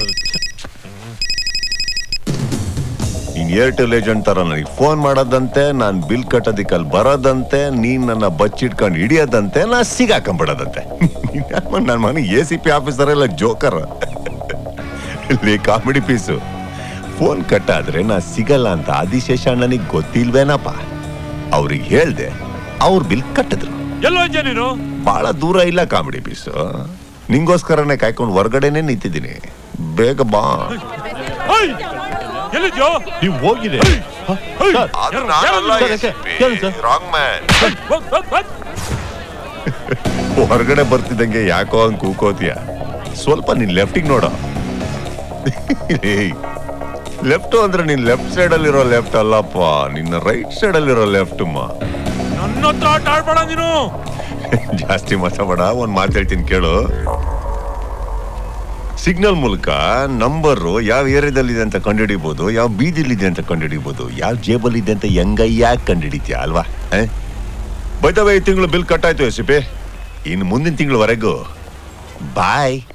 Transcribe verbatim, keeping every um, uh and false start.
ನೀನ್ Airtel agent ತರ ನನಗೆ ಫೋನ್ ಮಾಡೋದಂತೆ, ನಾನ್ ಬಿಲ್ ಕಟ್ಟೋದಿಕ್ಕೆ ಅಲ್ಲಿ ಬರೋದಂತೆ, ನೀನ್ ನನ್ನ ಬಚ್ಚಿಟ್ಕೊಂಡು ಹಿಡಿಯೋದಂತೆ, ನಾ ಸಿಗಾಕೊಂಡ್ಬಿಡೋದಂತೆ. ನನ್ನ ಮನೆ ಎ ಸಿ ಪಿ ಆಫೀಸರ್ ಎಲ್ಲ ಜೋಕರ್. ಇಲ್ಲಿ ಕಾಮಿಡಿ ಪೀಸು. ಫೋನ್ ಕಟ್ಟಾದ್ರೆ ನಾ ಸಿಗಲ್ಲ ಅಂತ ಆದಿಶೇಷ ಅಣ್ಣನಿಗೆ ಗೊತ್ತಿಲ್ವೇನಪ್ಪ. ಅವ್ರಿಗೆ ಹೇಳ್ದೆ, ಅವ್ರ ಬಿಲ್ ಕಟ್ಟಿದ್ರು. ನೀನು ಬಹಳ ದೂರ ಇಲ್ಲ ಕಾಮಿಡಿ ಪೀಸು. ನಿಂಗೋಸ್ಕರನೇ ಕಾಯ್ಕೊಂಡು ಹೊರಗಡೆನೆ ನಿಂತಿದ್ದೀನಿ. ಬೇಗ ಬಾ. ನೀವು ಹೋಗಿದೆ. ಹೊರಗಡೆ ಬರ್ತಿದ್ದಂಗೆ ಯಾಕೋ ಹಂಗ್ ಕೂಕೋತಿಯ. ಸ್ವಲ್ಪ ನೀನ್ ಲೆಫ್ಟಿಗೆ ನೋಡ. ಲೆಫ್ಟ್ ಅಂದ್ರೆ ನೀನ್ ಲೆಫ್ಟ್ ಸೈಡ್ ಅಲ್ಲಿರೋ ಲೆಫ್ಟ್ ಅಲ್ಲಪ್ಪ, ನಿನ್ನ ರೈಟ್ ಸೈಡ್ ಅಲ್ಲಿರೋ ಲೆಫ್ಟ್. ನನ್ನ ಹತ್ರ ಆಟ ಆಡ್ಬೇಡ ನೀನು. ಜಾಸ್ತಿ ಮಾತಾಡ. ಒಂದ್ ಮಾತು ಹೇಳ್ತೀನಿ ಕೇಳು. ಸಿಗ್ನಲ್ ಮೂಲಕ ನಂಬರು ಯಾವ ಏರಿಯಾದಲ್ಲಿದೆ ಅಂತ ಕಂಡುಹಿಡಿಬಹುದು, ಯಾವ ಬೀದಿಲಿದೆ ಅಂತ ಕಂಡುಹಿಡಿಬಹುದು, ಯಾವ ಜೇಬಲ್ ಇದೆ ಅಂತ ಹೆಂಗಯ್ಯ ಕಂಡುಹಿಡಿತೀಯ ಅಲ್ವಾ? ಬೈ ದ ವೇ, ಈ ತಿಂಗಳು ಬಿಲ್ ಕಟ್ಟಾಯ್ತು ಎ ಸಿ ಪಿ. ಇನ್ನು ಮುಂದಿನ ತಿಂಗಳವರೆಗೂ ಬಾಯ್.